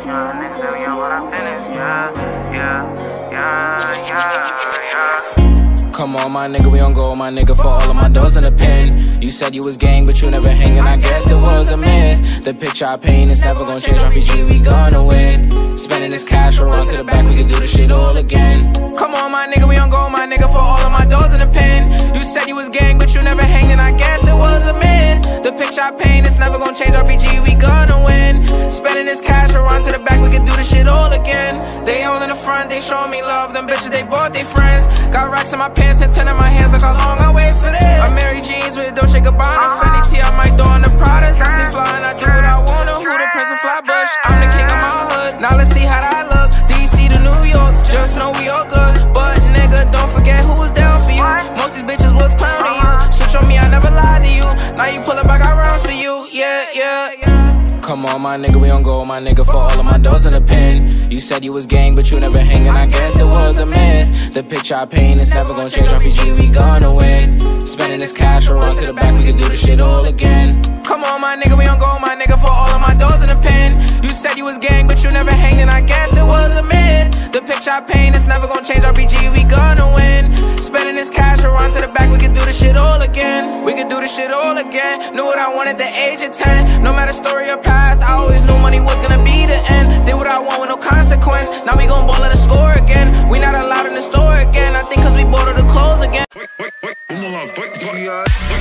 Come on, my nigga, we on go, my nigga, for all of my doors in the pen. You said you was gang, but you never hanging, I guess it was a miss. The picture I paint is never gonna change, RPG, we gonna win. Spending this cash, we'll run to the back, we can do this shit all again. Come on, my nigga, we on go, my nigga, for all of my doors in the pen. You said you was gang, but you never hanging, I guess it was a myth. The picture I paint is never gonna change, RPG, we gonna win. Spending this cash, we'll run to the back, we can do this shit all again. They all in the front, they show me love, them bitches, they bought they friends. Got racks in my pants and 10 in my hands, look how long I wait for this. I'm Mary Jeans with Dolce Gabbana, Fendi T, I might throw on the Pradas. I stay flying, I do what I wanna. Who the Prince of Flatbush? I'm the king of my hood. Now let's see how that look. DC to New York, just know we all good. But nigga, don't forget who was down for you. Most these bitches was clowning you. Switch on me, I never lied to you. Now you pull up, I got rounds for you. Yeah. Come on, my nigga, we on go, my nigga, for all of my doors in the pen. You said you was gang, but you never hanging, I guess it was a miss. The picture I paint is never gonna change, RPG, we gonna win. Spending this cash, we'll run to the back, we can do this shit all again. Come on, my nigga, we on go, my nigga, for all of my doors in the pen. You said you was gang, but you never hanging, I guess it was a myth. The picture I paint is never gonna change, RPG, we gonna win. Spending this cash, we'll run to the back, we can do this shit all again. We can do this shit all again. Knew what I wanted at the age of 10. No matter story or path, I always knew money was gonna be the end. Did what I want with no consequence. Now we gon' ball at the score again. We not allowed in the store again. I think cause we bought all the clothes again.